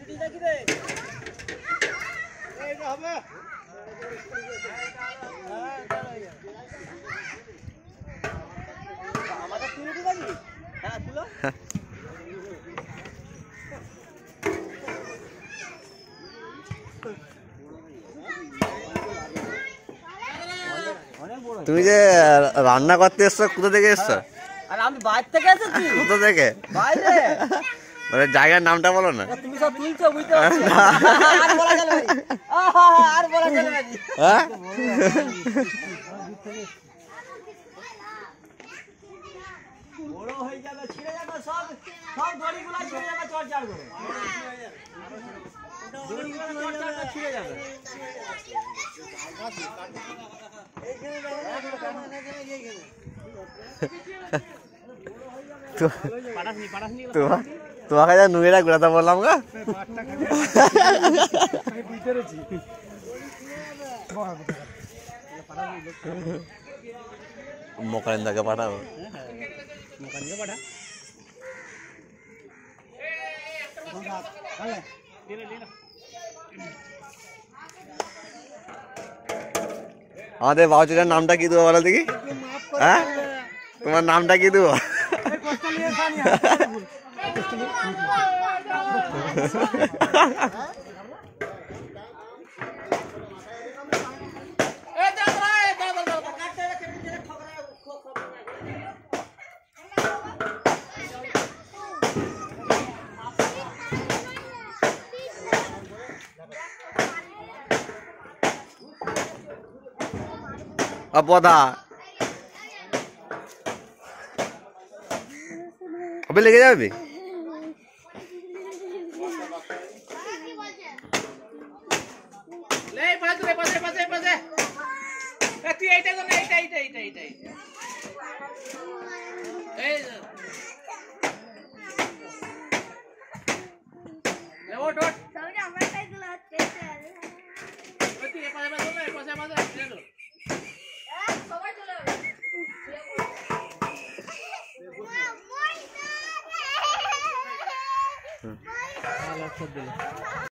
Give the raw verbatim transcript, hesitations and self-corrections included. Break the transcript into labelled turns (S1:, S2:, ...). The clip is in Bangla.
S1: তুমি যে রান্না করতে এসছো কোথা থেকে এসছো?
S2: আর আমি বাইরে থেকে এসেছি।
S1: কোথা থেকে?
S2: বাইরে।
S1: মানে জায়গার নামটা বলো না।
S2: তুমি সব তুলছো বুঝতে পারছো? আর বলা চলে না। আহা আর বলা চলে না।
S1: হ্যাঁ?
S2: বড় হয়ে যাবে ছিড়ে যাবে সব সব দড়িগুলো ছিড়ে যাবে চড় করে। দড়িগুলো চড় চড় ছিড়ে যাবে।
S1: তোমাকে যা নুয়েরা ঘুরাতে বললাম গা মোকারিন্দাকে পাঠাবো। আমাদের বাউচিটার নামটা কি দেবো বলো দেখি? হ্যাঁ তোমার নামটা কি দেবো? পদা अबे लेके যাবে
S2: লে পাশে পাশে পাশে পাশে এ তুই এইটা কোন এইটা এইটা এইটা এইটা এই এ ওট ওট
S3: সবাই আমার সাইকেল আছে
S2: ওই তুই পাশে পাশে পাশে পাশে চলো সবাই চলে যাবে
S3: মইনা